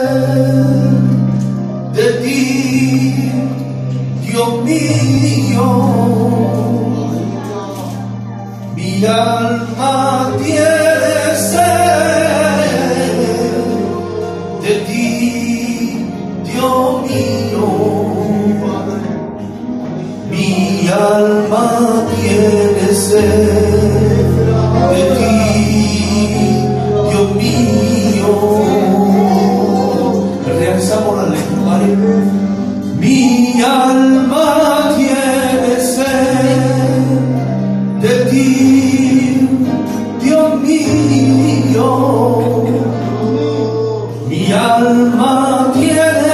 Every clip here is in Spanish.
de ti, Dios mío. Mi alma tiene sed de ti, Dios mío. Mi alma tiene sed de ti, Dios mío. Realizamos la lengua. Mi alma tiene sed de ti, Dios mío. Mi alma tiene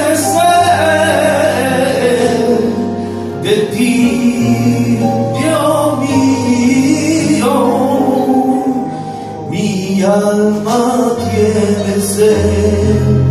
sed de ti, Dios mío. Mi alma tiene sed